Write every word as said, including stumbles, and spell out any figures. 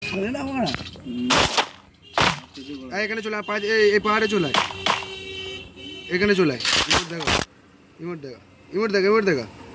এখানে চলে আয়, এই পাহাড়ে চলে আয়, এখানে চলে আয়। ইমোট দেখা, ইমোট দেখা, ইমোট দেখা, ইমোট দেখা।